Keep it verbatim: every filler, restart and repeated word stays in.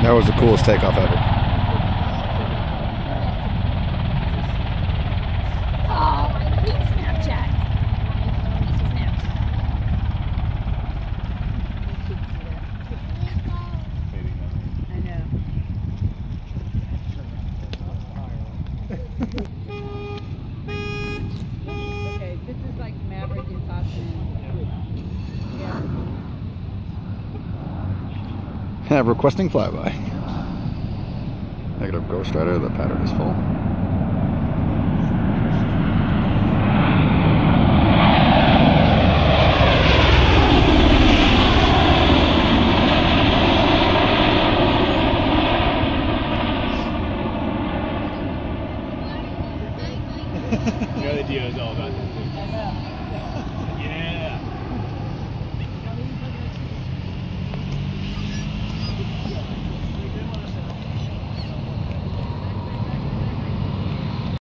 That was the coolest takeoff ever. Oh, I hate Snapchat. I know. Okay, this is like Maverick and Top Yeah, requesting flyby. Negative Ghost Rider, the pattern is full. The other deal is all about this.